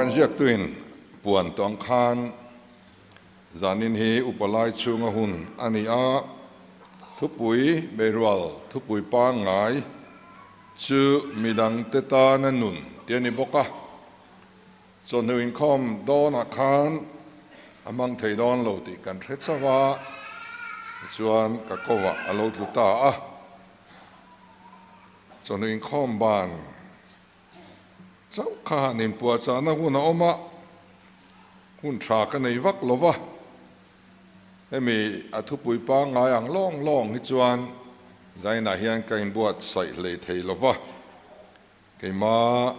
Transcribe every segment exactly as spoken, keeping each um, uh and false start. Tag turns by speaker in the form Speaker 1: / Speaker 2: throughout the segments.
Speaker 1: kan ziak tuin puan tong khan zanin hi upalai chunga hun ani a thupui berual thupui pa ngai chu midang te ta na nun tiani boka chon nuin khom don a khan amang thei don lo ti kan thret chawa chuan ka kowa alo tu ta a chon nuin khom ban chau kha nin pua cha na hun oma hun tha ka nei vak lova emi athupui pa ngai ang long long hi chuan zaina hian kain buat sai le thei lova keima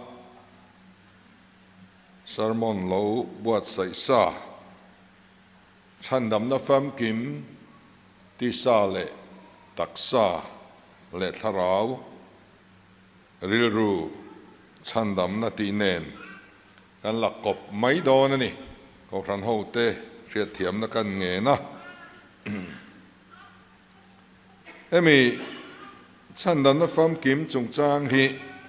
Speaker 1: sermon lo buat sai sa Chhandamna famkim ti sa le taksa le Thlarau Rilru Chhandamna ti nen kan lakop mai don ani ko ran ho te riat thiam na kan nge na emi Chhandamna famkim chung chang hi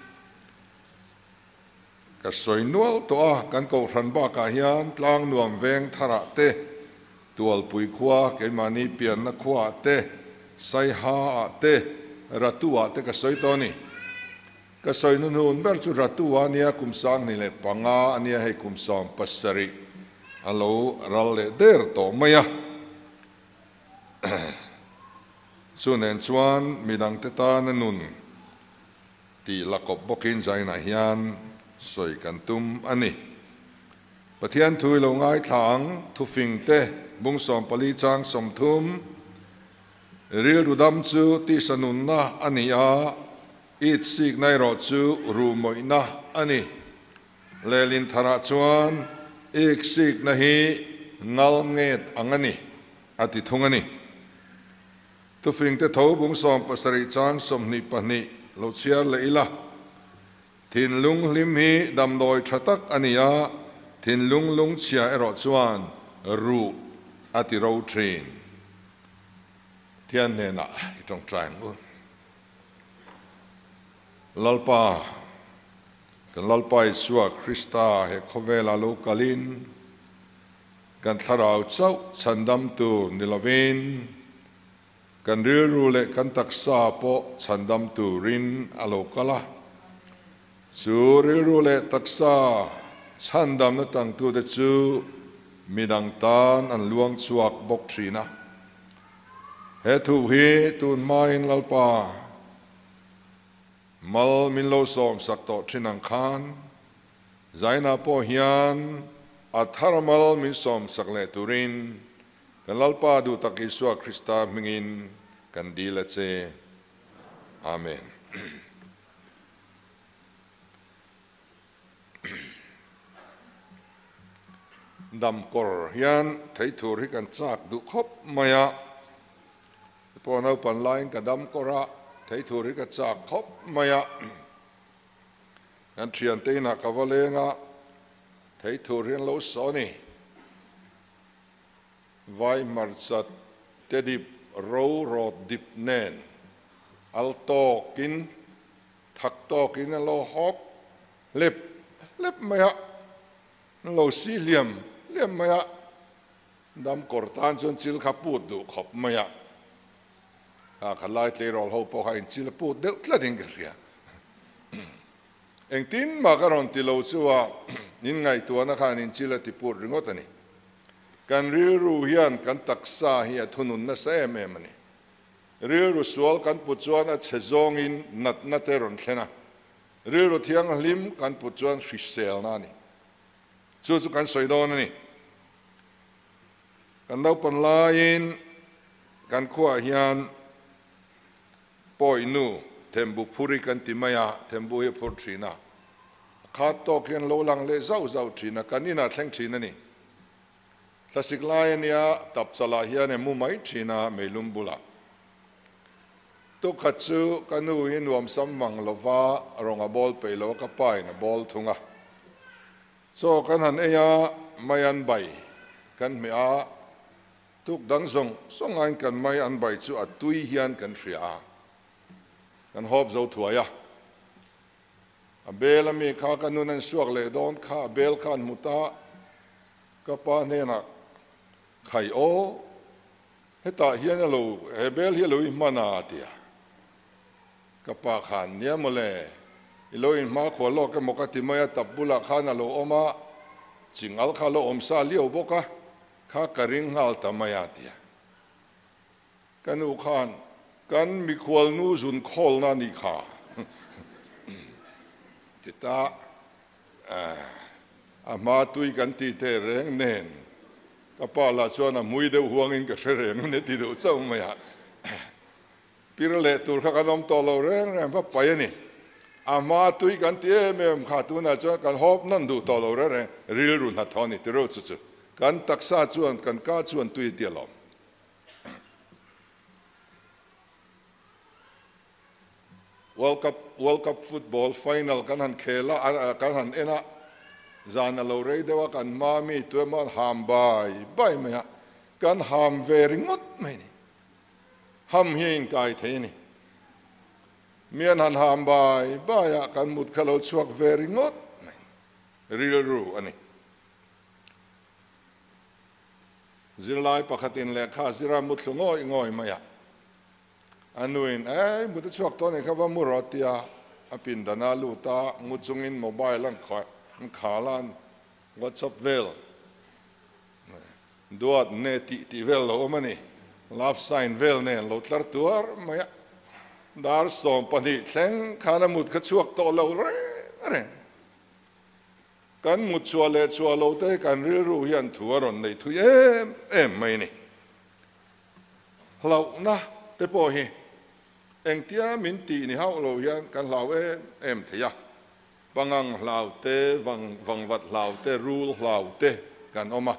Speaker 1: ka soi nual to a kan ko ran ba ka hian tlang nuam veng thara te tual pui khwa ke mani pian na khwa te sai ha te ratua te ka soi to ni ka soi nu nun ber chu ratua nia kum sang ni le panga ania he kum som pasari alo ral le der to maya chunen chuan midang te ta na nun ti lakop bokin zaina hian soi kan tum ani pathian thui lo ngai thang thu fing te bung som pali chang som thum Rilru dam chu ti sanun na ani a it sik nai ro chu ru moi na ani lelin thara chuan ik sik na hi ngal nget angani ati thungani tu fing te tho bung som pasari chang som ni pani lo chiar le ila thin lung lim hi dam doi thatak ania thin lung lung chia ero chuan ru ati ro train thian ne na trong trang u lalpa kan lalpai suwa Krista he khovela lokalin kan Thlarau chau chandam tu nilovin kan Rilru le kan taksa po chandam tu rin alokala chu Rilru le taksa chandam na tang tu de chu midang tan an luang chuak bok thina he thu hi tun main lalpa mal min lo som sak to thinang khan zaina po hian athar mal min som sak le turin kan lalpa du takiswa Krista mingin kan dila che amen dam kor hian thei thur hi kan chak du khop maya po nau pan lain ka dam kora thei thur hi ka chak khop maya an thian te na ka valenga thei thur hian lo so ni vai marchat te dip ro ro dip nen al to kin thak to kin lo hop lep lep maya lo si liam liam maya dam kortan chon chil khaput du khop maya a khalai tle rol ho po hain chil put de tlading ria eng tin ma karon ti lo chuwa nin ngai tu na khan in chila ti pur ringot ani kan Rilru hian kan taksa hi thunun na sa em em ani Rilru sual kan pu chuan a chezong in nat na te ron thlena Rilru thiang lim kan pu chuan fisel na ni chu chu kan soi don ani kan dau pan lain kan khua hian poinu thembu phuri kan timaya thembu he phur thina khat to kian lo lang le zau zau thina kanina thleng thina ni tlasik lai ania tap chala hian emu mai thina melum bula to khachu kanu in wam samwang lova ronga bol pe lo ka pai na bol thunga so kan han eya mayan bai kan me a tuk dang zong songan kan mai an bai chu atui hian kan ria kan hop zo thuaya a bel ami kha kanun an suak le don kha bel khan muta ka pa ne na khai o heta hian lo he bel hi lo i mana tia ka pa khan nia mole i lo in ma kho lo ka mokati maya tabula khan lo oma chingal kha lo om sa liu boka kha karing ngal ta maya tia kanu khan kan mi khwal nu zun khol na ni kha tita a ma tui kan ti te reng nen ka pa la chuan a mui de huang in ka reng ne ti do chau maya pir le tur kha kanom to lo reng reng pa pa ni a ma tui kan ti em kha tu na chuan kan hop nan du to lo reng rilru na thoni ti ro chu chu kan taksa chuan kan ka chuan tui ti lo World Cup World Cup football final kan han khela kan han ena zan lo rei dewa kan mami tu man ham bai bai me kan ham very ngot me ni ham hin kai the ni mian han ham bai bai kan mut khalo chuak very ngot Rilru ani zirlai pakhatin le kha zira mut ngoi ngoi maya anuin eh mutu chuak to ne khawa murotia apin dana luta nguchungin mobile an kha khalan whatsapp vel duat ne ti ti vel lo mani love sign vel ne lo tlar tuar maya dar som pani thleng khana mut kha chuak to lo re re kan mut chuale chualo te kan rilru hian thuaron nei thu em em mai ni hlau na te po hi eng tia min ti ni hau lo hian kan hlau em em thia bangang hlau te wang wang wat hlau te rule hlau te kan oma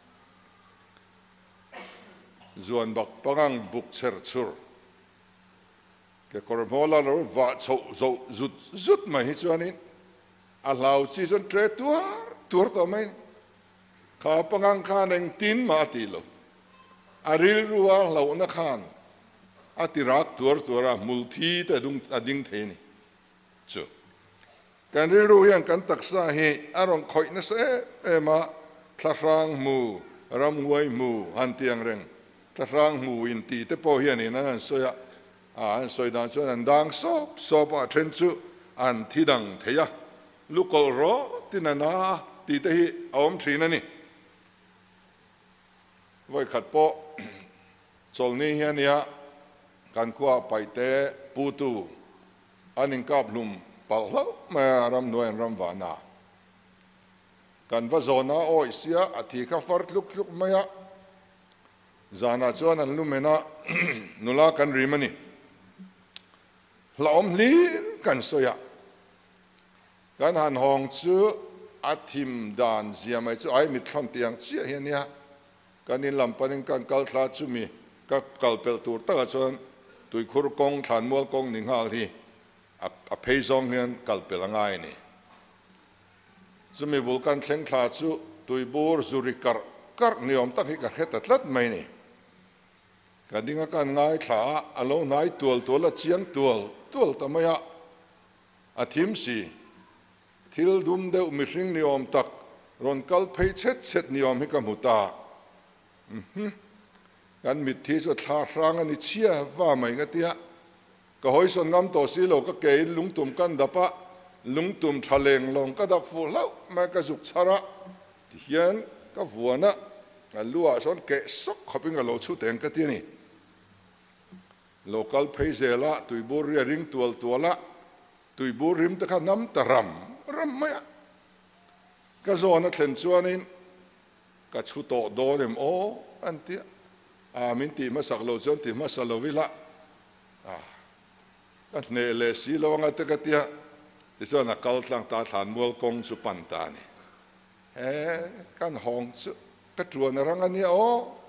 Speaker 1: zuan bak bangang buk cher chur ke kormola lo va chau zo zut zut mai hi chuanin a hlau chi zon tre tuar tur to mai kha bangang khan eng tin ma ti lo aril ruwa hlau na khan atirak tur tura multi te dung ading theni chu kan rilru hian kan taksa hi arong khoi na se ema thlrang mu ramwai mu hantiang reng thlrang mu in ti te po hian in an soya a an soi dan chuan an dang so so pa then chu an thidang theya lukol ro tinana ti te hi om thina ni voi khat po chol ni hian ya kan kwa paite putu aning kap lum pal hlau ma ram noen ram wana kan va zona oi sia athi kha fart luk luk maya zana chuan an lumena nula kan rimani hlaom hli kan soya kan han hong chu athim dan zia mai chu ai mit thlam tiang chia hiania kan in lam panin kan kal thla chu mi ka kalpel tur ta chuan tui khur kong than mual kong ning hal hi a peizong hian kalpel angai ni chumi vulkan thleng thla chu tui bur zuri kar kar niom tak hi ka heta tlat mai ni ka dinga kan ngai thla alo nai tual tual a chiang tual tual tamaya a thim si thil dum deuh mi hring niom tak ron kal phei chet chet niom hi ka muta mhm kan mit thi so thla rang ani chia wa mai nga tia ka hoi son ngam to si lo ka ke lungtum kan dapa lungtum thaleng long ka da fu lau ma ka zuk chara ti hian ka vuana a lua son ke sok khoping a lo chu teng ka ti ni local phaizela tuibur ria ring tual tuala tuibur rim ta kha nam taram ram ma ka zona thlen chuanin ka chu to do dem o an tia a min ti ma sak lo chon ti ma sa lo vila a ka ne le si lo nga te ka tia ti so na kal tlang ta than mual kong chu pan ta ni he kan hong chu ka truan rang ani o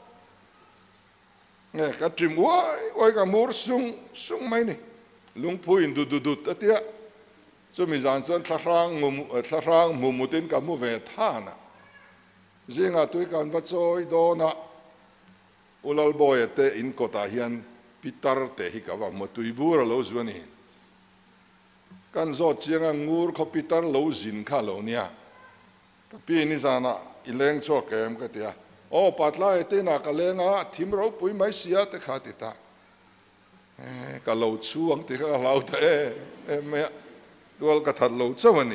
Speaker 1: nge ka trim wai wai ka mur sung sung mai ni lung phu in du du du ta tia chu mi zan chon thlrang mu thlrang mu mutin ka mu ve tha na zinga tui kan va choi do na ulal boy te in kota hian pitar te hi ka wa mo tui bur lo zuani kan zo chianga ngur khopitar lo zin kha lo nia ka pi ni zana ileng cho kem ka tia o patla ete na ka lenga thimro pui mai sia te kha ti ta e ka lo chuang ti ka lau ta e e me tual ka that lo chawani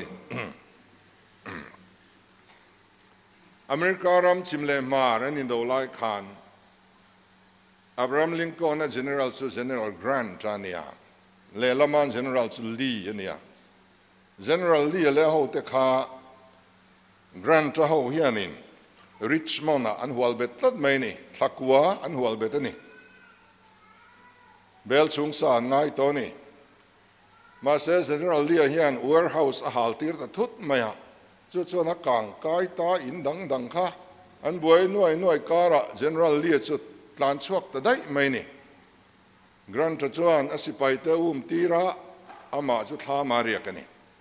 Speaker 1: America ram chimle mar an in do lai khan Abraham Lincoln a general su General Grant ania le laman General su Lee ania General Lee le ho te kha Grant ta ho hianin Richmond an hual bet tat mai ni thakwa an hual bet ani bel chung sa ngai to ni ma se General Lee hian warehouse a haltir ta thut maya chu chu na kang kai ta in dang dang kha an buai nuai nuai kara General Lee chu tlan chuak ta dai mai ni Grant ta chuan a sipai te um tira ama chu thla maria ka ni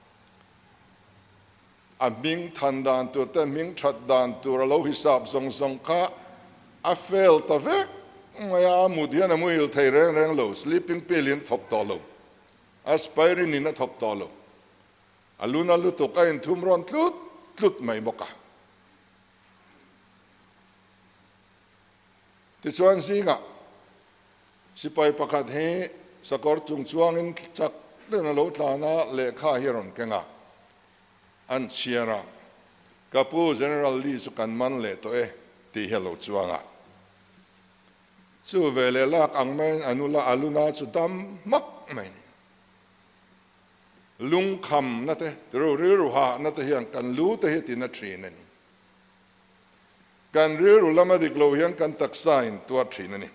Speaker 1: a ming than dan tu te ming that dan tu lo hisab song song kha a fail ta vek maya mudian a muil thei reng reng lo sleeping pill in thop to lo aspirin in a thop to lo aluna lu to ka in thumron tlut tlut mai boka ti chuan singa sipai pakhat he sakor chung chuang in chak den lo tlana le kha hiron kenga an chiara kapu General Lee su kan man le to e ti hello chuanga chu vele lak angmen anula aluna chu dam mak mai ni lung kham na te ru ru ha na te hian kan lu te hi na thin ani kan ru lama dik lo hian kan tak sain tua thin ani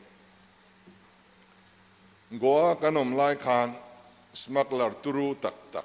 Speaker 1: goa kanom lai khan smuggler turu tak tak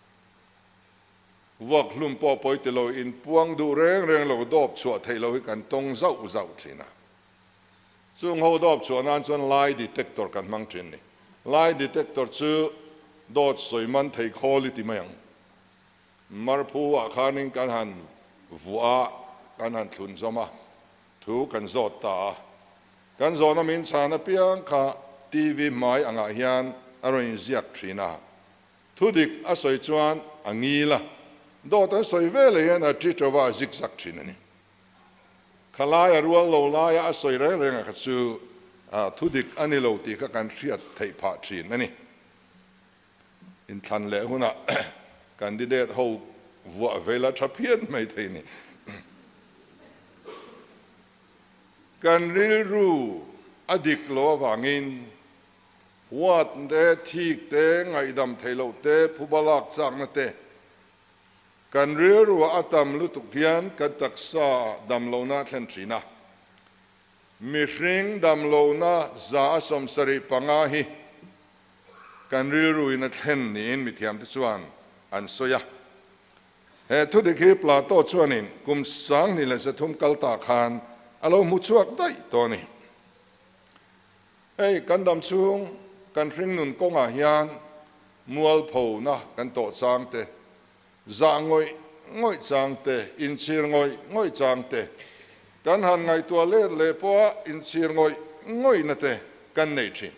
Speaker 1: vak hlum po poi te lo in puang du reng reng lo dop chua thei lo hi kan tong zau zau thina chung ho dop chua nan chon lie detector kan mang thin ni lie detector chu dot soiman thei quality mayang marpu a khanin kan han vua kan han thun zoma thu kan zot ta kan zona min chana piang kha T V mai anga hian aroin ziak thina thudik a soi chuan angila dot a soi vele hian a titova zigzag thinani khalaya rual lo laya a soi reng reng a chu a thudik anilo ti ka kan riat thei pha thin ani in than le huna candidate ho vua vela thapian mai theini kan rilru adik lo wangin wat de thik te ngai dam theilo te phubalak chak na te kan rilru atam lu tuk hian kan taksa dam lo na thlen thina mi hring dam lo na za som sari panga hi kan rilru in a thlen ni in mi thiam te chuan an soya he thu de khi plato chuanin kum sang ni le sa thum kalta khan alo mu chuak dai to ni hey kan dam chung kan hring nun konga hian mual pho na kan to chang te za ngoi ngoi chang te in chir ngoi ngoi chang te kan han ngai to le le po in chir ngoi ngoi na te kan nei thin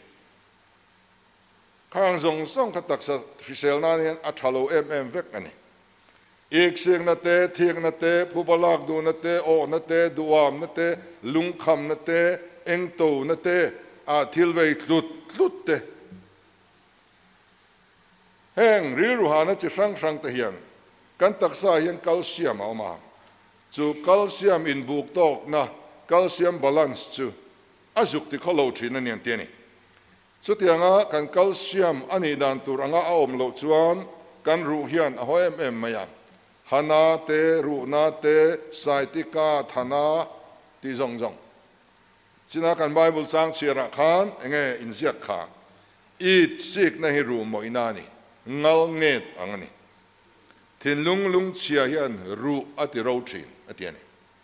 Speaker 1: khang zong song kha taksa fisel na ni a thalo em em vek ani ek sing na te thiek na te phubalak du na te o na te duam na te lungkham na te engto na te a thilvei tlut tlut te heng rilru ha na chi sang sang te hian kan taksa hian calcium a ma chu calcium in buk tok na calcium balance chu azuk ti kholo thin anian te ni chu tianga kan calcium ani dan tur anga a om lo chuan kan ru hian a hoem em maya hana te ru na te saitika thana ti zong zong china kan bible sang chira khan enge in ziak kha eat sick na hi ru mo inani ngal nget angani thin lung lung chia hian ru ati ro thin atiani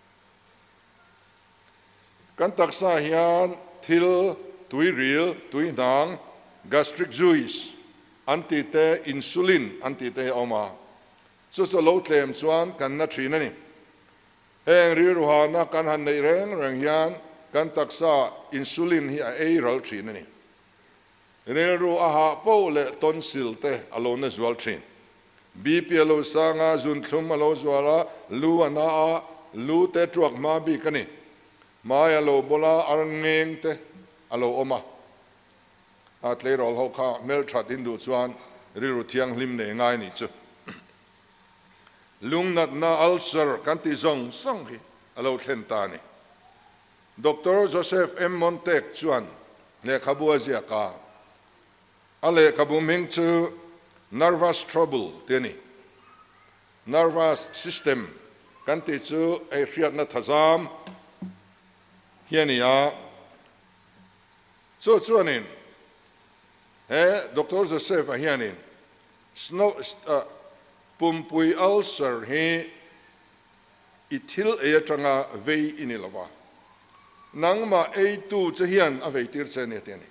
Speaker 1: kan taksa hian thil tui ril tui dang gastric juice anti te insulin anti te oma chu so lo tlem chuan kan na thina ni heng ri ru ha na kan han nei reng reng hian kan taksa insulin hi a ei ral thina ni Rilru aha po le tonsil te alone zual trin. B P alo sanga zun thum alo zuala lu ana a lu te truak ma bi kani. Mai alo bola arngeng te alo oma. At le rol ho kha mel that indu chuan Rilru thiang lim ne ngai ni chu. Lung nat na ulcer kan ti zong song hi alo thlen ta ni. Doctor Joseph M Montek chuan le khabua zia ka ale kabu ming chu nervous trouble teni nervous system kan ti chu e riat na thazam hiania chu chuanin he Doctor Joseph hianin snow pumpui ulcer he ithil e tanga vei inilawa nangma e tu chahian a vei tir chene teni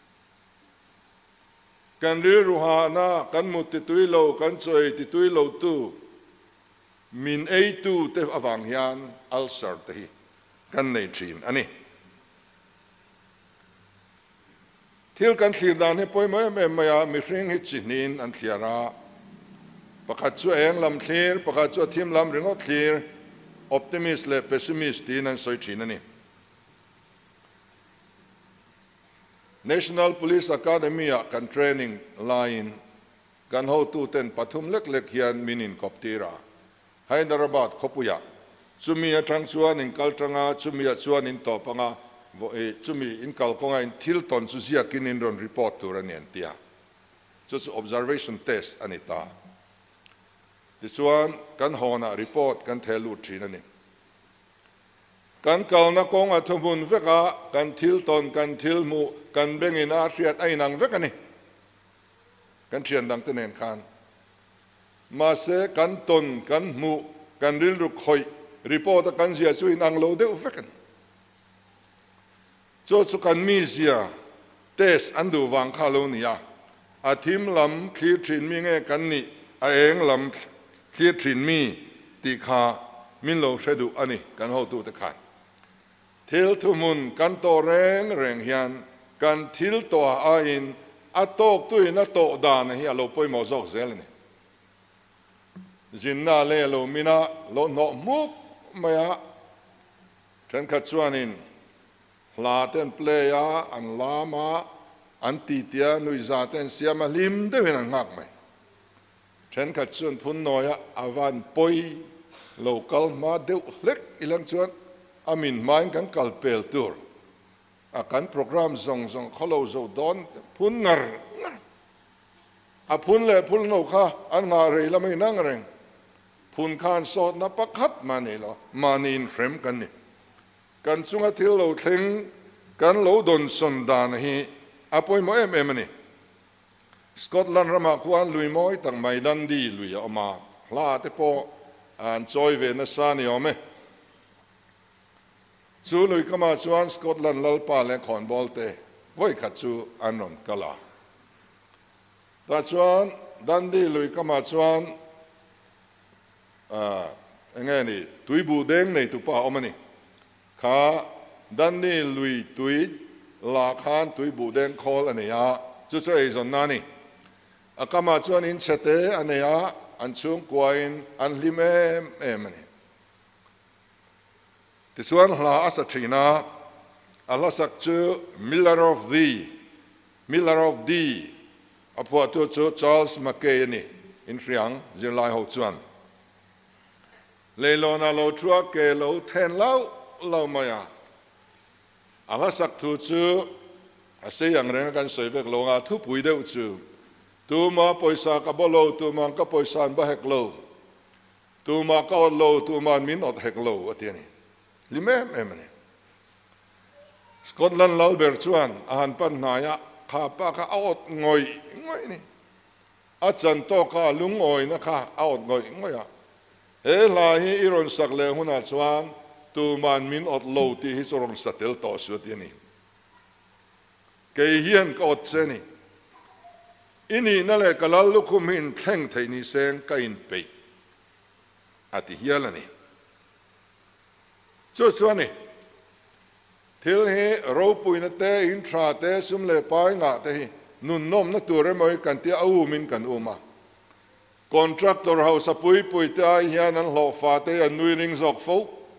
Speaker 1: kan Rilru ha na kan mut ti tui lo kan choi ti tui lo tu min e tu te awang hian ulcer te hi kan nei thin ani thil kan thlir dan he poi mai me maya mi hring hi chinin an thliara pakhat chu eng lam thlir pakhat chu thim lam ringo thlir optimist le pessimist tin an soi thin ani National Police Academy kan training line kan ho tu ten pathum lek lek hian minin koptira Hyderabad khopuya chumi atang chuan in kaltanga chumi chuan in topanga vo e chumi in kalkonga in Tilton chu zia kin in ron report tur an tia chu observation test anita ti chuan kan hona report kan thelu thin ani kan kalna kong athumun veka kan Tilton kan Tilmu kan bengin a riat ainang vekani kan thian dang tenen khan ma se kan ton kan mu kan Rilru khoi report kan zia chu in ang lo de vekan cho chu kan mi zia test andu wang khalo nia a thim lam khi thin mi nge kan ni a eng lam khi thin mi ti kha min lo hredu ani kan ho tu te khan thil thumun kan to reng reng hian kan thil to a in a tok tu in a to dan hi alo poi mo zok zel ni zinna le lo mina lo no mu maya than kha chuanin la ten playa an lama an ti tia nui za ten siama lim de wen ngak mai than kha chuan phun noya avan poi local ma deu lek ilang chuan amin main kan kalpel tur akan program zong zong kholo zo don phun ngar a phun le phun no kha an nga re la mai nang reng phun khan sot na pakhat mani lo manin frem kan ni kan chunga thil lo thleng kan lo don son dan hi apoi mo em em ni Scotland rama kwan lui moi tang mai dan di lui oma hla te po an choi ve na sa ni ome chu lui kama chuan Scotland lalpa le khon bol te voi kha chu anon kala ta chuan dan di lui kama chuan a nge ni tui bu deng nei tu pa omani kha dan di lui tui la khan tui bu deng khol ania chu chu ei zon na ni akama chuan in chete ania an chung kwain an lim em em ani tisuan hla asa thina alasak chu Miller of the Miller of the apua tu chu Charles Mackay ni in Friang zirlai ho chuan leilo na lo trua ke lo ten lau lo maya alasak tu chu ase yang reng kan soivek lo nga thu pui deu chu tu ma poisa ka bolo tu ma ka poisa ba hek lo tu ma ka lo tu ma min ot hek lo atiani limem emani Scotland lalber chuan ahan pan naya kha pa ka aot ngoi ngoi ni achan to ka lung oi na kha aot ngoi ngoya e la hi iron sak le huna chuan tu man min ot lo ti hi sorong satel to su tiani ke hian ka ot cheni ini na le kalal lukum hin thleng thei ni seng ka in pe ati hialani chu chuani thil hi ro puina te in tra te sum le pai nga te hi nun nom na tur moi kan ti au min kan uma contractor house apui pui ta hian an lo fa te an nui ring zok fo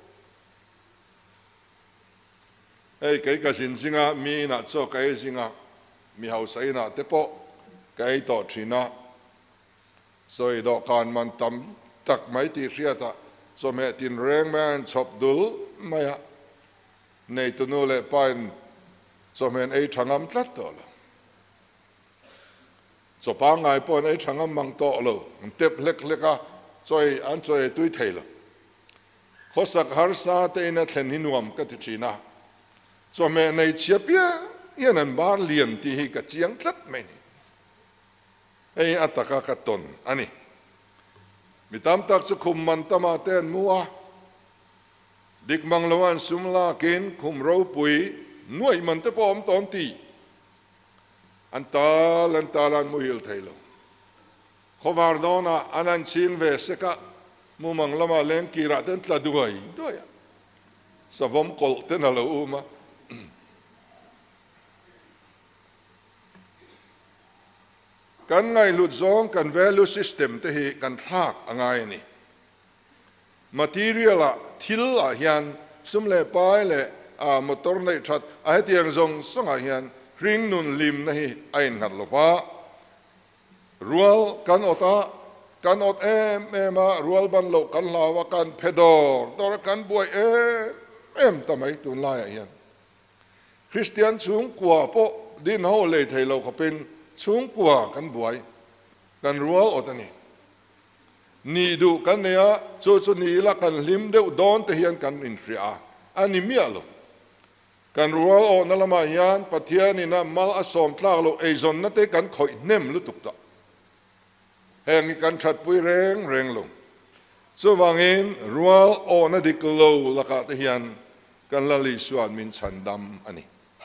Speaker 1: ei cái ka sin singa mi na cho cái singa mi house ai na te po cái to thina soi do kan man tam tak mai ti ria ta so me tin reng man chop dul maya nei tu nu le pain so men ei thangam tlat to lo so pa ngai pon ei thangam mang to lo tep lek leka choi an choi tui thei lo khosak har sa te na thlen hinuam ka ti thina so me nei chiapia yan an bar lian ti hi ka chiang tlat mai ni ei ataka ka ton ani mitam tak chu khum man tama ten muwa dik manglawan sumla kin khum ro pui nuai man te pom tom ti antal antalan muhil thailo khovar dona anan chin ve seka mu manglama leng kira ten tla duai doya savom kol ten alo uma kan ngai lut zong kan value system te hi kan thak angai ni material a thil a hian sumle pai le a motor nei that a tiang zong songa hian ring nun lim na hi ain ngat lova rual kan ota kan ot em em a rual ban lo kan lawa kan pedor dor kan buai em em tamai tun lai a hian Christian chung kwa po din ho le thailo khopin chung kwa kan buai kan rual otani ni du kan nea chu chu ni la kan lim deuh don te hian kan in fria ani mialo kan rual o na lama hian pathian ina mal asom tlak lo eizon na te kan khoi nem lu tuk ta heng kan that pui reng reng lo chu wangin rual o na dik lo la ka te hian kan la li suan min chandam ani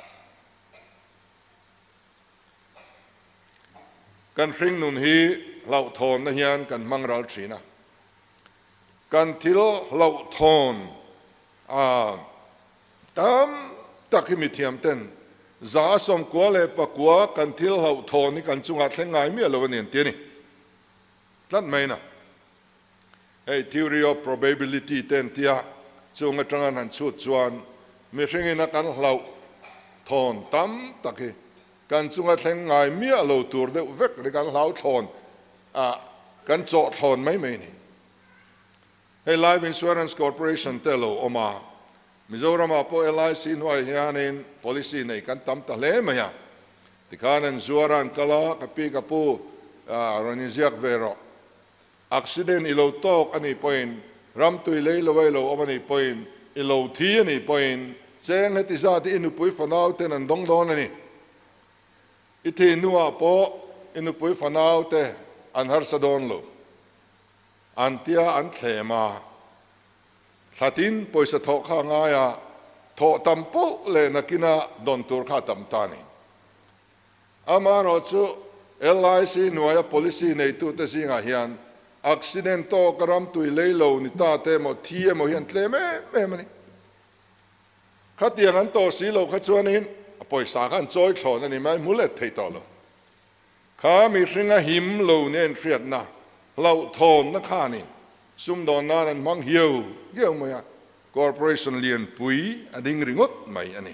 Speaker 1: kan fring nun hi lau thon na hian kan mangral thina kan thil lau thon a tam taki mi thiam ten za som kwa le pa kwa kan thil lau thon ni kan chunga thlengai mi alo nen ti ni tlan mai na hey theory of probability ten tia chunga tangan han chu chuan mi hringina kan lau thon tam taki kan chunga thlengai mi alo tur de vek le kan lau thon a kan cho thon mai mai ni hey life insurance corporation telo oma Mizoram po L I C noi hianin policy nei kan tam ta le ma ya tikanan zuaran kala kapi kapu roniziak vero accident ilo tok ani point ram tui le lo lo omani point ilo thi ani point cheng heti za ti inu pui fanau ten an dong don ani ithi nuwa po inu pui fanau te an har sadon lo antia an thlema Latin poisa tho kha nga ya tho tampo le nakina don tur kha tam tani amaro chu L I C noya policy nei tu te singa hian accident to karam tui leilo ni ta te mo thie mo hian tle me me mani khatiang an to si lo kha chuanin poisa khan choi thon ani mai mulet thei to lo kha mi hringa him lo nen friat na lo thon na kha ni sum don na an mang hiu hiu mo ya corporation lian pui ading ringot mai ani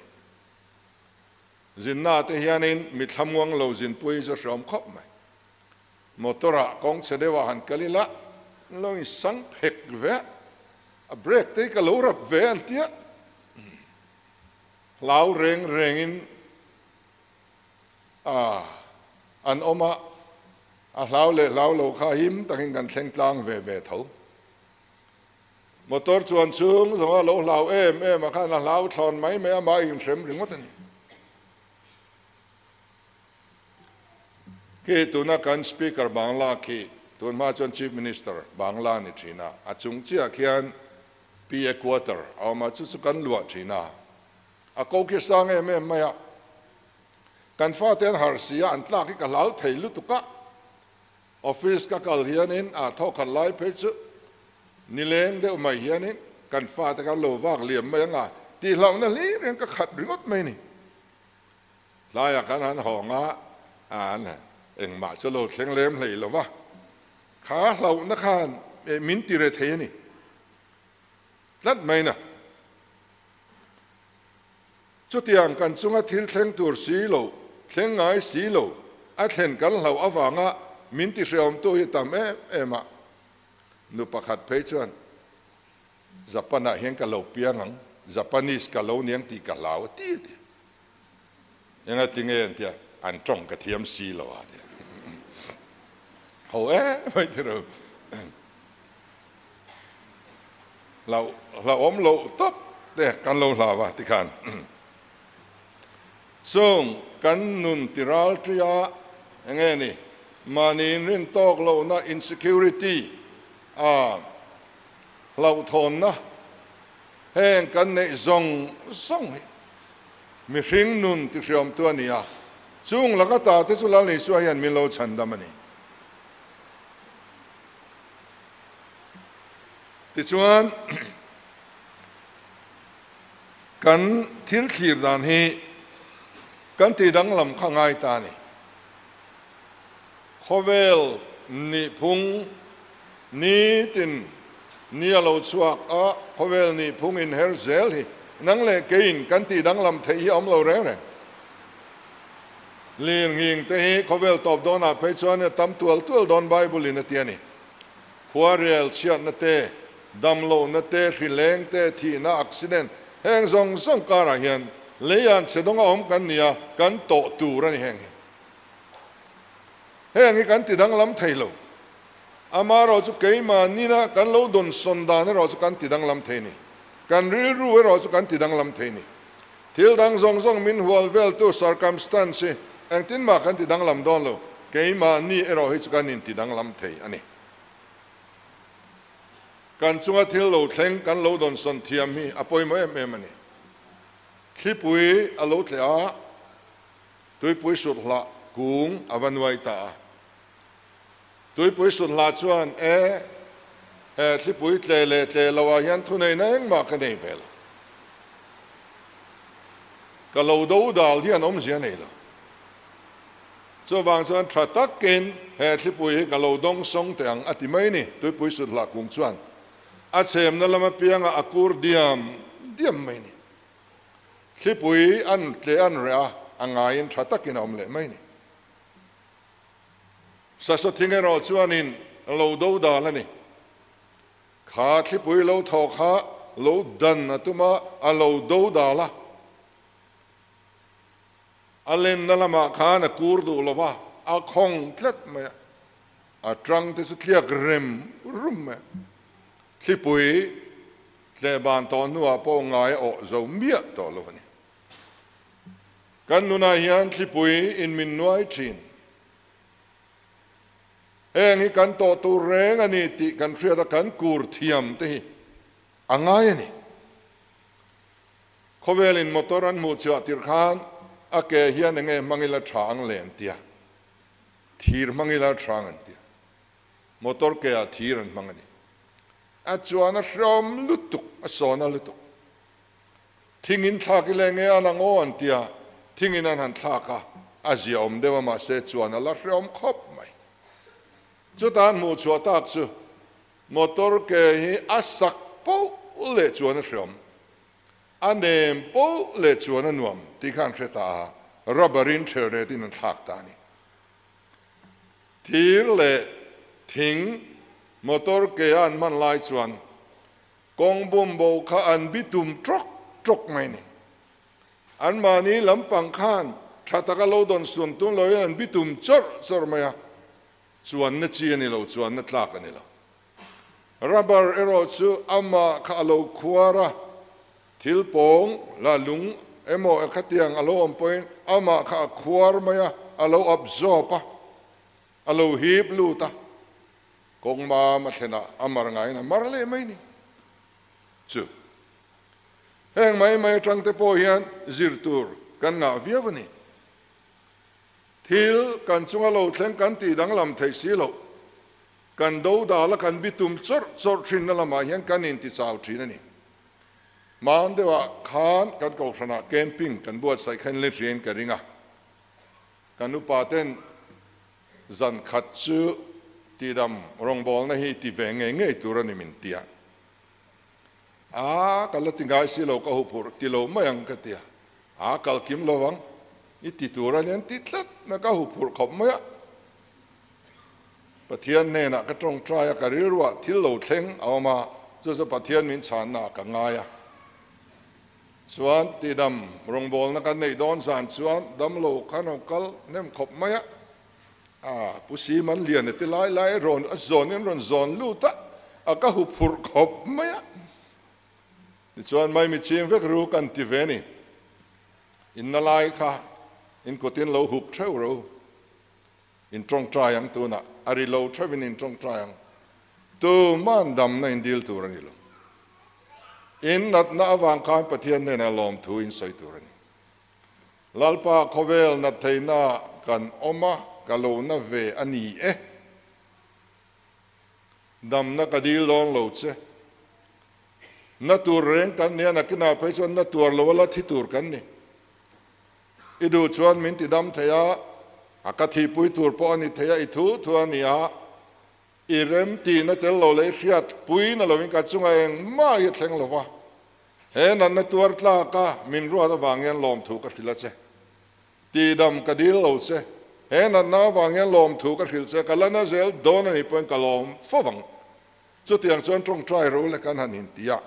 Speaker 1: zinna te hianin mi thamwang lo zin pui zo shom khop mai motora kong chedewa han kalila lo sang phek ve a break te ka lo rap ve an tia lau reng rengin a an oma a lau le lau lo kha him takin kan thleng tlang ve ve tho motor chuan chung zonga lo lau em em a khan a lau thon mai me ma im threm ringot ani ke tuna kan speaker bangla ki tun ma chon chief minister bangla ni thina a chung chia khian p a quarter aw ma chu chu kan lua thina a ko ke sang em em maya kan fa ten har sia an tla ki ka lau thei lu tu ka office ka kal hianin a tho khan lai phe chu ni leng de mai hianin kan fa ta ka lo wak liam mai nga ti lau na li ren ka khat ringot mai ni la ya kan han ho nga à nè em mà cho lâu thèn lem lấy lo vả khá lâu nó khan min tì rê thế này rất mấy nè chút tiền cần chúng ta thiếu thèn tour xí lâu thèn ngái xí lâu à thèn cần lâu à vàng á min tì sẹo tôi tạm em em à nu pakhat phê chuan Japan à hiện cả lâu piang ang Japanese cả lâu niang tì cả lão tì tì yang a tiếng nghe tiệt anh trong cái thiam xí lâu à hầu é vậy thì rồi lâu lâu ôm lâu tóc để căn lâu là vậy thì khan xong căn nun tiral tria nghe nè mà nín rin tóc lâu na insecurity à lâu thôn na hèn căn này zong zong mi hring nun ti xiom tua ni à chung là cái ta thế số là này số hiền mi lâu Chhandamna này thì chuan kan thil thlir dan hi kan ti dang lam khangai ta ni khovel ni phung ni tin ni alo chuak a khovel ni phung in her zel hi nang le kein kan ti dang lam thei hi om lo re re lin nging te hi khovel top don a pe chuan tam tual tual don bible in atiani khuarel chiat na te dam lo na te rileng te thi na accident heng zong zong kara hian leian chedong om kan nia kan to tu ra ni heng heng hi kan ti dang lam thei lo ama ro chu keima ni na kan lo don son da na ro chu kan ti dang lam thei ni kan rilru ro chu kan ti dang lam thei ni thil dang zong zong min hual vel tu circumstance ang tin ma kan ti dang lam don lo keima ni ero hi chu kan in ti dang lam thei ani kan chunga thil lo thleng kan lo don son thiam hi apoi mo em em ani thipui a lo tle a tui pui sut hla kung avanwai ta tui pui sut hla chuan e e thipui tle le tle lawa hian thunei na eng ma ka nei vel ka lo do dal hian om zia nei lo cho wang chuan thatak ken he thipui ka lo dong song teng ati mai ni tui pui sut hla kung chuan a chem na lama pianga akur diam diam mai ni thipui an tle an rea angain thatak in om le mai ni sa so thinge ro chuanin lo do da la ni kha thipui lo tho kha lo dan atuma a lo do da la alen na lama kha na kur du lo wa a khong tlet ma a trang te su thliak rem rum ma thipui tle ban to nuwa po ngai o zo mia to lo ni kan nuna hian thipui in min nuai thin eng hi kan to tu reng ani ti kan hria da kan kur thiam te hi angai ani khovelin motoran mu cha tir khan a ke hian nge mangila thang len tia thir mangila thang an tia motor ke a thir an mangani a chuan a hrom lutuk a sona lutuk thingin thakile nge anango an tia thingin an han thaka a zia om dewa ma se chuan a la hrom khop mai chutan mu chua tak chu motor ke hi a sak po le chuan a hrom a nem po le chuan a nuam ti khan theta rubberin there tin an thak ta ni thir le thing motor ke an man lai chuan kong bum bo kha an bitum trok trok mai ni an mani lampang khan thataka lo don sun tun lo an bitum chor chor maya chuan na chi ani lo chuan na tlak ani lo rubber ero chu ama kha lo khuara thil pong la lung emo khatiang alo om point ama kha khuar maya alo absorb pa alo hip lu ta kong ma ma thena amar ngai na marle mai ni chu heng mai mai trang te po hian zirtur kan nga viavani thil kan chunga lo thleng kan ti dang lam thei si lo kan do da la kan bitum chor chor thin na lama hian kan in ti chau thin ani man dewa khan kan ko thana camping kan buat sai khan le train ka ringa kan upa ten zan khat chu ti dam rong bol na hi ti ve nge nge tur ani min tia a kalatingai si lo ka hupur ti lo mayang ka tia a kal kim lo wang i ti tur an ti tlat na ka hupur khop maya pathian ne na ka tong trai ka rilru thil lo thleng awma chu chu pathian min chan na ka ngaya chuan ti dam rong bol na kan nei don san chuan dam lo khan kal nem khop maya à pusi man lian te lai lai ron a zon in ron zon lu ta a ka hu phur khop maya ni chuan mai mi chim vek ru kan ti ve ni in na lai kha in kotin lo hup theu ro in trong triang tu na ari lo thevin in trong triang tu man dam na in dil tu rani lo in nat na awang khan pathian ne na lom thu in sai tu rani lalpa khovel na theina kan oma kalau na ve ani e dam na kadil long lo che na tur reng kan ne na kina pe chon na tur lo wala thi tur kan ni idu chuan min ti dam thaya akathi pui tur po ani thaya i thu thu ani a i rem ti na tel lo le riat pui na lo win ka chunga eng ma i thleng lo wa he na na tur tla ka min ro da wangen lom thu ka thila che ti dam kadil lo che he na na wangen lom thu ka thil che kalana zel don ani point kalom fowang chu tiang chuan trong trai ro le kan hanin tia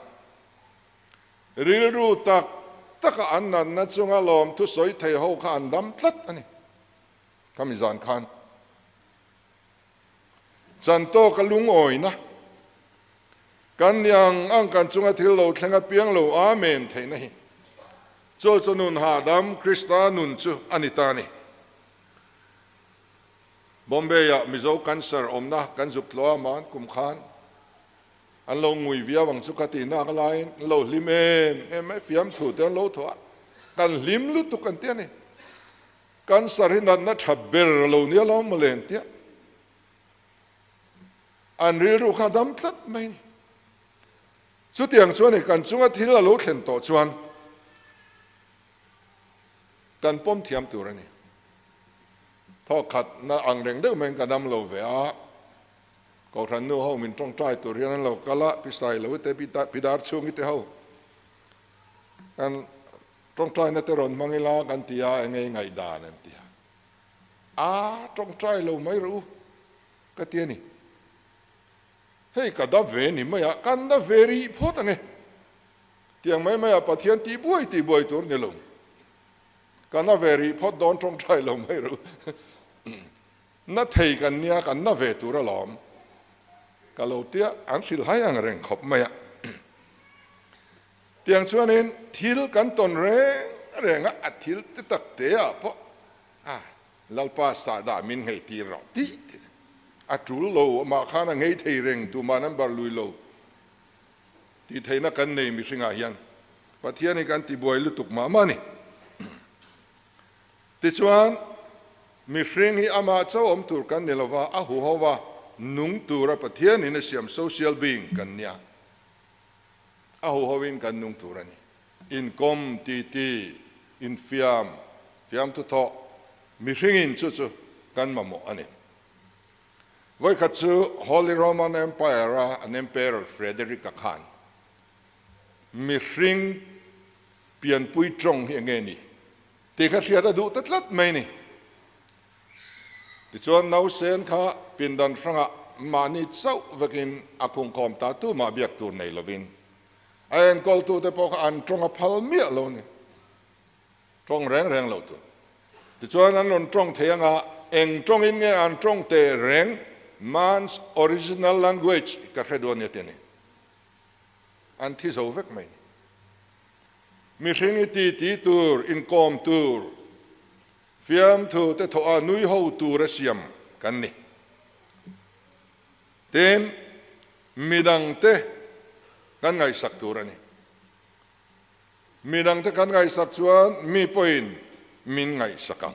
Speaker 1: rilru tak taka an nan na chunga lom thu soi thei ho kha an dam tlat ani kamizan khan chan to ka lung oi na kan yang ang kan chunga thil lo thlenga piang lo amen thei na hi cho cho nun ha dam krista nun chu anita ni Bombay ya mizo cancer omna kan zup tloa man kum khan an lo ngui via wang chu kati na ka lain lo limen em ai fiam thu te lo thwa kan lim lu tu kan te ni cancer hin na thaber lo ni lo malen te an rilru kha dam tlat mai chu tiang chuan ni kan chunga thil lo thlen to chuan kan pom thiam tur ani thọ khát na ang reng đâu mình cả đam lâu về á, cầu thần nô hậu mình trong trai tuổi riêng lâu cả lá bị sai lâu thế bị đá bị đá xuống cái thế hậu, anh trong trai nó tới rồi mang cái láกันtia ngay ngày đà nên tia, à trong trai lâu mấy ru, cái tia này, hey cả đam về ni mấy à, can đam về đi phốt anh nghe, tiếng mấy mấy à bắt thiên ti buổi ti buổi tuổi này lâu, can đam về đi phốt đón trong trai lâu mấy ru na thầyกันเนี่ยกันน่าเวตุระล้อมกะโลเตียอันสิลหายอังเร่งขบไม่อะเตียงชวนนี้ทิลกันตนเร่งเร่งอ่ะทิลติตักเตะเพราะอ่ะลัลปาสาดามินให้ตีรอตีอ่ะจุลโลมาข้านังให้เทเร่งตัวมานั้นบาลุยโลที่เทนักกันในมิสิงายันปัทยาในการตีบวยลุตุกมามานี่ติชวนมีเรื่องที่อามาเจ้าอมตูกันเนี่ยว่าอาหูเขาว่านุ่งตูระประเทศนี่นะเสียมโซเชียลบิงกันเนี่ยอาหูเขาวินกันนุ่งตูระนี่อินคอมตีตีอินฟิามฟิามทุทอมีเรื่องอินจุจุกันมาหมดอันนี้ไว้ขัดซูฮอลลีโรมันเอ็มไพร์อันเอ็มเปอร์เฟรเดริกคานมีเรื่องเปลี่ยนปุยตรงอย่างเงี้ยนี่ที่เขาเสียดดูตัดลัดไม่นี่ที่ชวนน้าเซนข้าเป็นดันฟังอ่ะมานิดเจ้าเวกินอาคงคอมตาตู้มาเบียกตัวในลวินไอ้เอ็นกอลตัวแต่พออันตรงอพัลเมียเราเนี่ยตรงแรงแรงเราตัวที่ชวนนั้นนนตรงเทียงอ่ะเองตรงอินเงี้ยอันตรงเตะแรง man's original language ก็แค่ตัวเนี่ยนี่อันที่สูงเวกไหมมีสิ่งที่ตีตัวอินคอมตัวฟิยมทูแต่ถ้านุยหูตูระเสียมกันนี่เต็นมีดังเตกันไงสักตัวนี่มีดังเตกันไงสักส่วนมีพอยน์มีไงสักคำ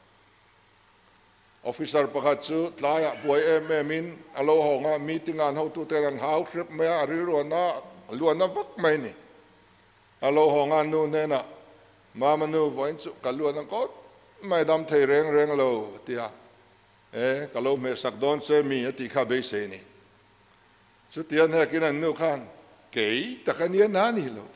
Speaker 1: ออฟฟิเซอร์ประกาศจุดลายป่วยเอ็มเอ็มินอโลหงามีติงานหูตูเตรันหาวคลิปไม่อาริรวนนะล้วนนะวักไม่นี่อโลหงานูเนน่ะมามานูวันจุกัลล้วนนะก็ mai dam thei reng reng lo tia e ka lo me sak don se mi ati kha be se ni chu tian he kin an nu khan ke takania na ni lo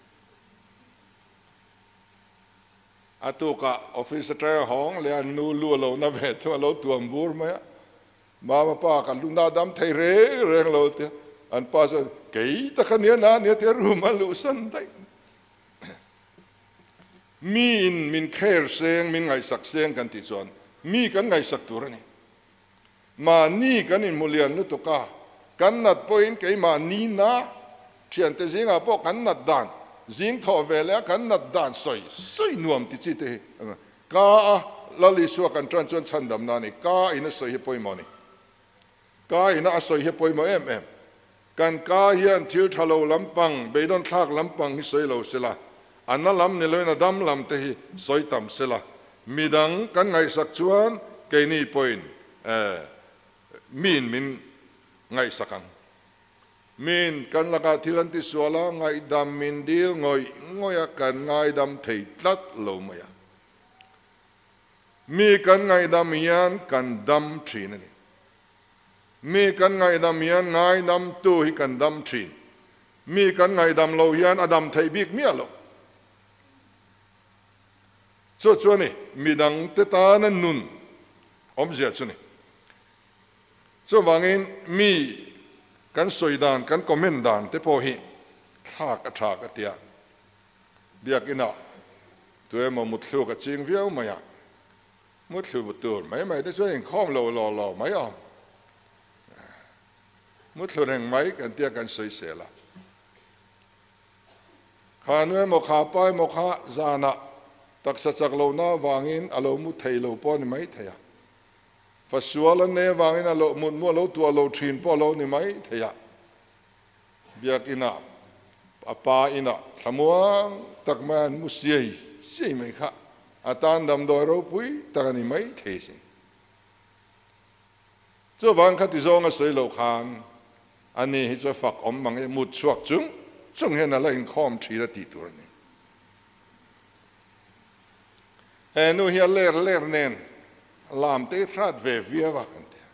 Speaker 1: atu ka office tra hong le an nu lu lo na ve to lo tuam bur ma ma ma pa ka lu na dam thei re reng lo tia an pa so ke takania na ni te ru ma lu san dai mi in min khair seng min ngai sak seng kan ti chon mi kan ngai sak tur ni ma ni kan in mulian nu to ka kan nat point ke ma ni na thian te zinga po kan nat dan zing tho ve le kan nat dan soi soi nuam ti chi te ka la li su kan tran chon Chhandamna ni ka in soi he poi mo ni ka in a soi he poi mo em em kan ka hian thil thalo lampang beidon thak lampang hi soi lo sela anna lam ni loina dam lam te hi soi tam sela midang kan ngai sak chuan ke ni point eh min min ngai sakang min kan laka thilan ti suala ngai dam min dil ngoi ngoya kan ngai dam thei tlat lo maya mi kan ngai dam hian kan dam thin ani mi kan ngai dam hian ngai dam tu hi kan dam thin mi kan ngai dam lo hian adam thei bik mi alo cho cho ni midang te ta na nun om zia chu ni cho wangin mi kan soidan kan komendan te po hi thak a thak a tia biak ina tu em mo thlu ka ching viau maya mo thlu bu tur mai mai te chuan khom lo lo lo mai om mo thlu reng mai kan tia kan soi se la khan we mo kha pai mo kha zana tak sa chak lo na wangin alo mu thei lo po ni mai theya fasualan ne wangin alo mu mo lo tu alo thin po lo ni mai theya biak ina apa ina thamuang tak man mu siai sei mai kha atan dam do ro pui tak ni mai thei sin cho wang kha ti zong a sei lo khan ani hi cho fak om mang e mut chuak chung chung hen ala in khom thi la ti tur ni e nu hi ler ler nen lam te thrat ve via wa kan te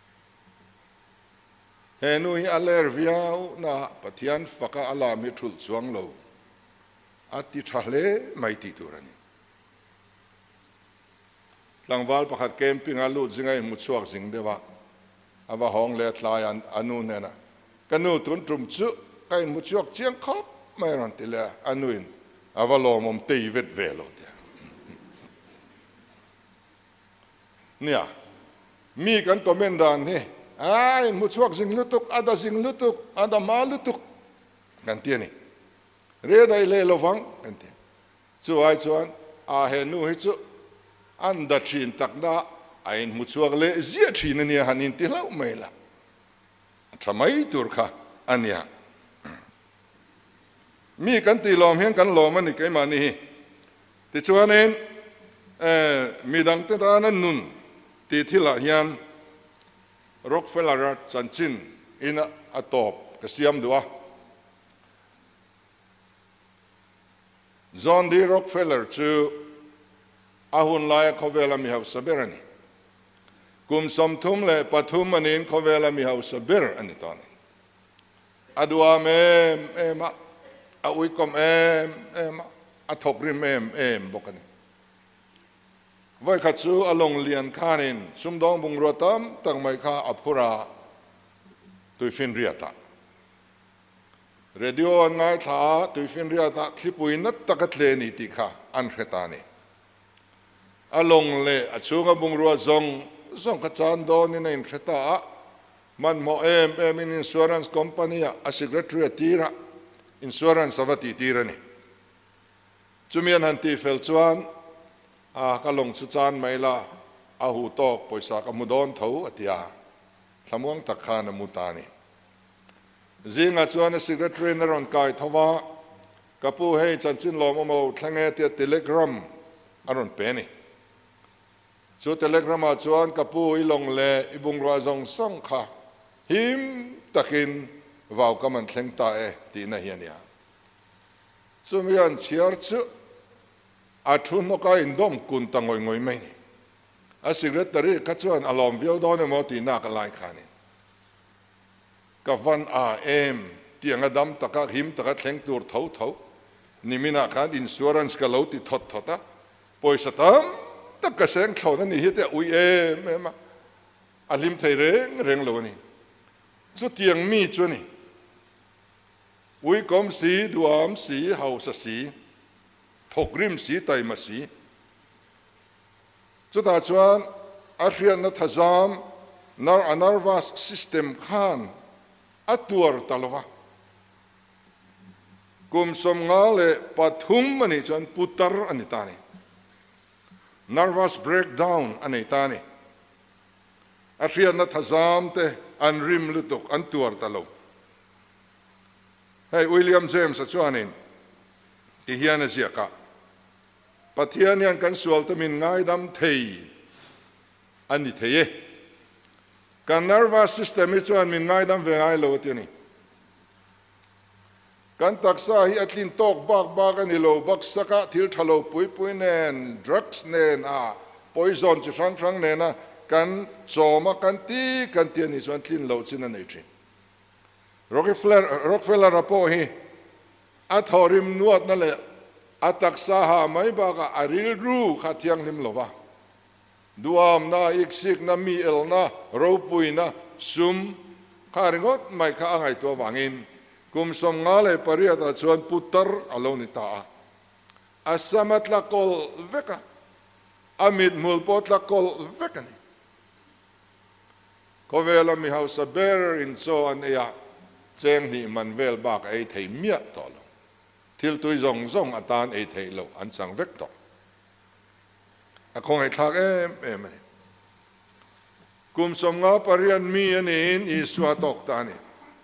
Speaker 1: e nu hi aler viau na pathian faka ala mi thul chuang lo ati thale mai ti tur ani tlangwal pakhat camping alu zingai mu chuak jing dewa awa hong le tlai an anu ne na kanu tun trum chu kai mu chuak chiang khop mai ran ti le anuin awa lo mom te vet ve lo te nia mi kan komendan he ai mu chuak jing lutuk ada jing lutuk ada ma lutuk kan ti ni re dai le lovang kan ti chu ai chuan a he nu hi chu an da thin tak da ain mu chuak le zia thin ni hanin ti lau mai la thamai tur kha ania mi kan ti lom hian kan lom ani kai ma ni ti chuan en eh midang te ta nan nun ti thila hian Rockefeller chanchin in a top ka siam duwa John D Rockefeller chu ahun lai khovela mi house berani kum som thum le pathum anin khovela mi house ber ani tani adwa me ema a ui kom em ema a thoprim em em bokani vai khatsu along lian khanin sumdong bung rotam tang mai kha aphura tuifin riata radio an ngai tha tuifin riata thlipuin nat takatle ni ti kha an khetani along le achunga bung ro zong zong ka chan do ni in kheta man mo em em in insurance company a secretary tira insurance avati tirani chumian han ti fel chuan a kalong chu chan mai la a hu tok poisa ka mudon tho atia thamuang takhana mutani zinga chuan a secretary na ron kai thowa kapu hei chanchin lom mo thlange te telegram aron peni chu telegram a chuan kapu ilong le ibung ro zong song kha him takin vào cái mình thèn ta e tí na hiền ya, chúng mian chiar chu a thun no ka in dom kun tangoi ngoi mai ni a secretary ka chuan alom vio don mo ti na ka lai khani ka van a em tiang adam taka him taka thleng tur tho tho nimina khan insurance ka lo ti thot thota poisa tam tak ka seng thau na ni hi te ui em em a lim thei reng reng lo ni chu tiang mi chu ni ui kom si duam si hau sa si thok rim si tai ma si chu ta chuan a hriat na thazam nar anarvas system khan atuar talwa kum som nga le pathum ani chuan putar ani tani nervous breakdown ani tani a hriat na thazam te an rim lutuk an tuar talo hey William James a chuanin ti hian a ziaka pathian yan kan sual tamin ngai dam thei ani thei kan nervous system i chuan min ngai dam ve ngai lo ti ni kan taksa hi atlin tok bak bak ani lo bak saka thil thalo pui pui nen drugs nen a poison chi sang sang nen a kan choma kan ti kan ti ani chuan thlin lo chin ani thin Rockefeller Rockefeller rapo hi a thorim nuat na le a taksa ha mai ba ka a Rilru kha thiang lim lova duam na iksik na mi el na ro pui na sum kharingot mai kha angai to wangin kum som nga le pariata chuan putar aloni ta asamat la kol veka amit mulpot la kol vekani kovela mi hausa bear in so an ya cheng ni manvel bak ai thei mia to lo til tui zong zong atan ai thei lo an chang vek to a khong ai thak em em ni kum som nga parian mi ani in i swa tok ta ni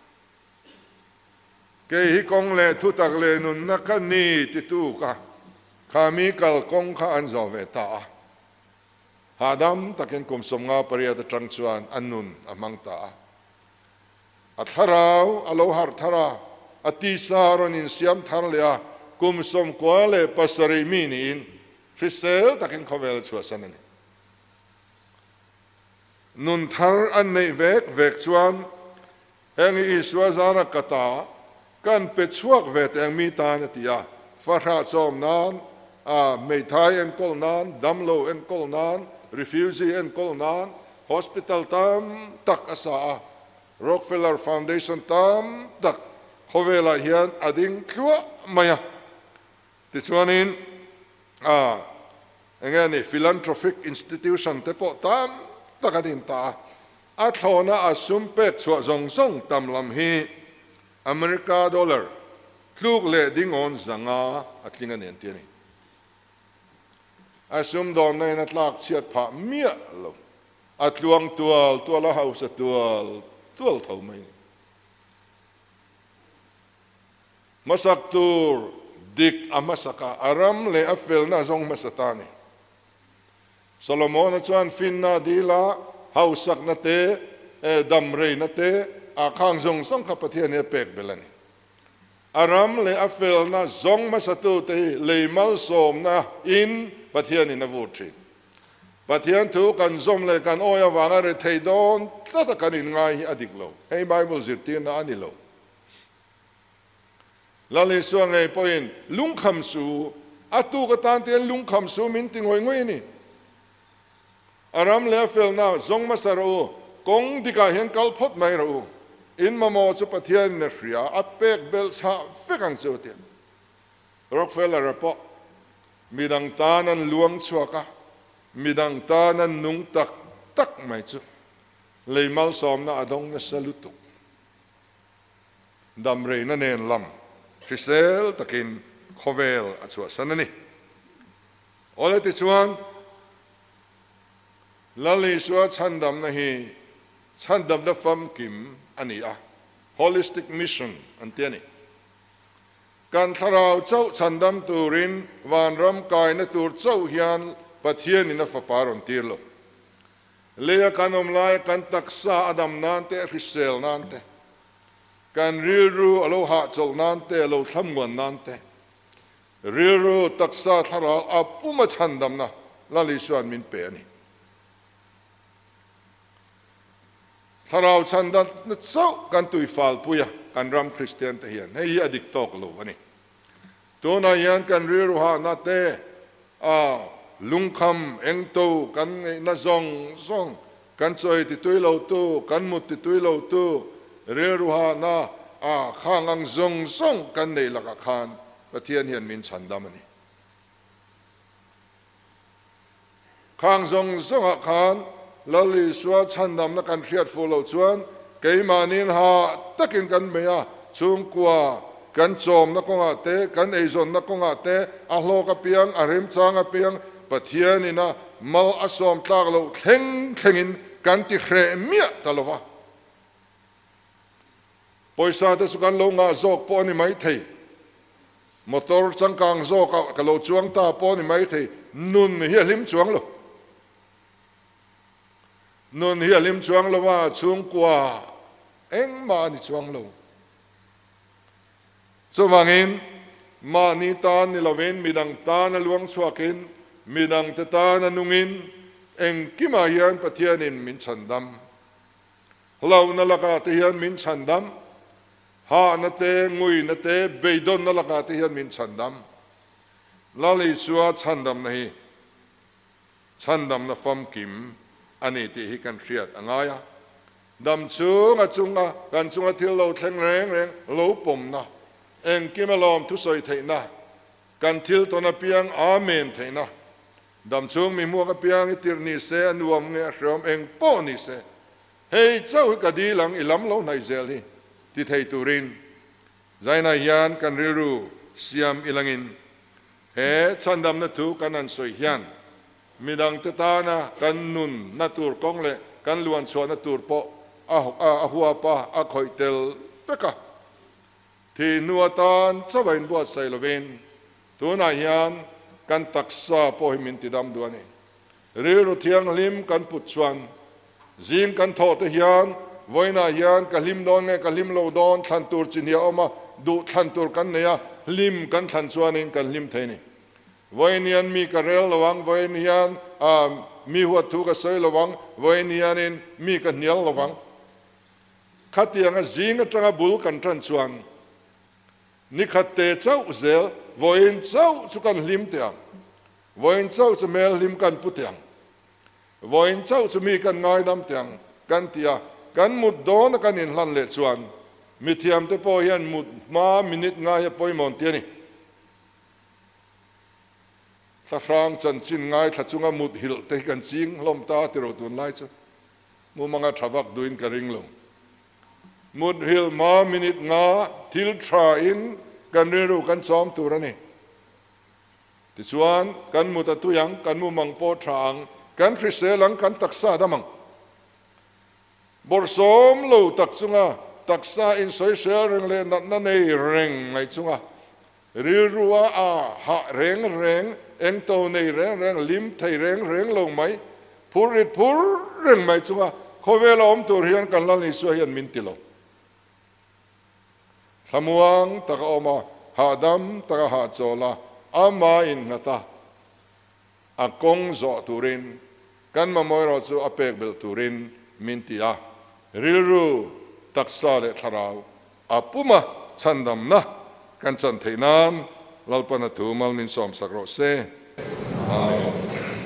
Speaker 1: ke hi kong le thu tak le nun na ka ni ti tu ka khami kal kong kha an zo ve ta hadam takin kum som nga paria ta tang chuan anun amang ta a Thlarau alo har thara ati saron in siam thar le kum som kwa le pasari mi ni in fisel takin khovel chua sanani nun thar an nei vek vek chuan hengi iswa zara kata kan pe chuak ve teng mi ta na tia farha chom nan a mei thai en kol nan damlo en kol nan refugee en kol nan hospital tam tak asa Rockefeller Foundation tam tak khovela hian ading khwa maya ti chuanin a engani philanthropic institution te po tam takadin ta a thlona a sumpek chua zong zong tam lam hi America dollar tluk le ding on zanga atlinga nen tiani asum don na na tlak chiat pha mia lo atluang tual tuala house tual tual thau mai masak tur dik amasaka aram le afel na zong masatani Solomon chuan finna dila hausak na te damrei na te a khang zong song kha pathian e pek belani aram le afel na zong masatu te leimal som na in pathian in avutri pathian thu kan zom le kan oya wanga re theidon tata kan in ngai adiklo hey bible zirtin na anilo lali suang ei point lungkham su atu ka tan ten lungkham su min tingoi ngoi ni aram le afel na zong masaro kong dika hen kal phot mai ro in mamo chu pathian na fria apek bel sa fekang chote Rockefeller rapo midang tanan luang chuaka midang tanan nung tak tak mai chu leimal som na adong na salutu damre na nen lam Krisel takin khovel achua sanani ole ti chuan lali suwa Chhandamna hi Chhandamna famkim ani a holistic mission antiani kan Thlarau chau Chhandam turin van ram kai na tur chau hian pathian in a faparon tirlo leya kanom lai kan taksa adam nante Krisel nante kan Rilru alo ha chol nante alo thamwan nante Rilru taksa Thlarau apuma Chhandamna lali suan min pe ani Thlarau Chhandam na sau kan tui fal puya kan ram Christian te hian hei adik tok lo ani tuna hian kan Rilru ha na te a lungkham engto kan na zong zong kan choi ti tui lo tu kan mut ti tui lo tu Rilru ha na a khangang zong zong kan nei laka khan pathian hian min Chhandam ani khang zong zong a khan lali suwa Chhandam na kan hriat fu lo chuan keimanin ha takin kan mea chung kwa kan chom na konga te kan eizon na konga te a hlo ka piang a rim chang a piang pathian ina mal asom tlak lo thleng thlengin kan ti hre mia talova poisa te su kan lo nga zok po ni mai thei motor changkang zok ka lo chuang ta po ni mai thei nun hi lim chuang lo nun hi lim chuang lo wa chung kwa eng ma ni chuang lo so wangin ma ni tan ni loven midang tan luang chuakin midang te tan anungin eng kima hian pathianin min Chhandam lo na laka te hian min Chhandam ha na te ngui na te beidon na laka te hian min Chhandam lali suwa Chhandam na hi Chhandam na famkim ani ti hi kan hriat angaya dam chunga chunga kan chunga thil lo thleng reng reng lo pom na eng kimalom thu soi theina kan thil tona piang amen theina dam chung mi mu ka piang itir ni se anuam nge hrom eng po ni se hei chau ka di lang ilam lo nai zel hi ti thei turin zaina hian kan Rilru siam ilangin he Chhandam na thu kan an soi hian midang te ta na kan nun na tur kong le kan luan chua na tur po a a hua pa a khoi tel feka thì nua tan chawain buat sai lovin tuna hian kan taksa po himin ti dam duani Rilru thiang lim kan put chuan zing kan tho te hian voina hian ka lim don nge ka lim lo don thlan tur chin hi oma du thlan tur kan neya lim kan thlan chuanin kan lim theini voinian mi ka rel lawang voinian a mi huat thu ka soi lawang voinianin mi ka nial lawang khatianga zing atanga bul kan tran chuan ni khatte chau zel voin chau chu kan lim tiang voin chau chu mel lim kan putiang voin chau chu mi kan ngai dam tiang kan tia kan mut don kan in hlan le chuan mi thiam te po hian mut ma minute ngai poi mon tiani sa frang chan chin ngai thachunga mut hil te kan ching lom ta ti ro tun lai chu mu manga thavak duin ka ring lo mut hil ma minute nga thil tra in kan Rilru kan chom turani ti chuan kan mu ta tuyang kan mu mang po thang kan hri selang kan taksa damang bor som lo takchunga taksa in soi sel reng le na na nei reng mai chunga Rilru a ha reng reng eng to nei reng reng lim thei reng reng lo mai phurit phur reng mai chunga khovela om tur hian kan lal ni su hian min tilo samuang taka oma hadam taka ha chola ama in ngata akong zo turin kan mamoy ro chu apek bel turin mintia Rilru taksa le Thlarau apuma Chhandamna kan chan theinan lalpana thumal min som sakro se amen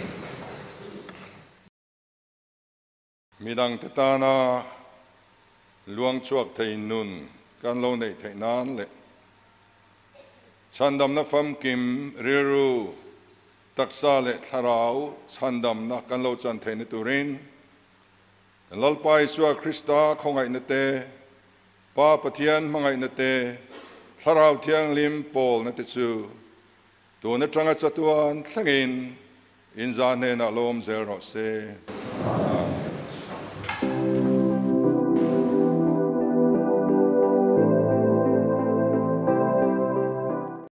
Speaker 1: midang tetana luang chuak thein nun kan lo nei theinan le Chhandamna famkim Rilru taksa le Thlarau Chhandamna kan lo chan thein turin lalpai suwa Krista khongai na te pa pathian mangai na te Thlarau thiang lim pol na te chu tu na tanga chatuan thlangin in zane na lom zel ro se